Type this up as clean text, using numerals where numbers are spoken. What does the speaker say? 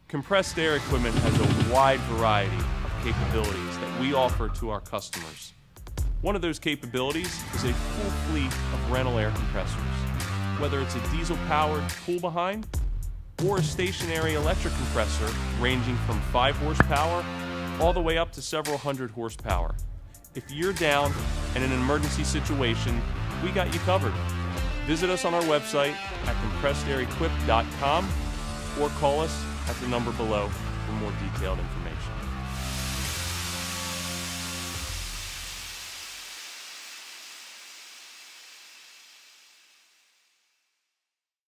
Compressed air equipment has a wide variety of capabilities that we offer to our customers. One of those capabilities is a full fleet of rental air compressors. Whether it's a diesel-powered pull-behind or a stationary electric compressor ranging from 5 horsepower all the way up to several hundred horsepower. If you're down in an emergency situation, we got you covered. Visit us on our website at compressedarequip.com or call us at the number below for more detailed information.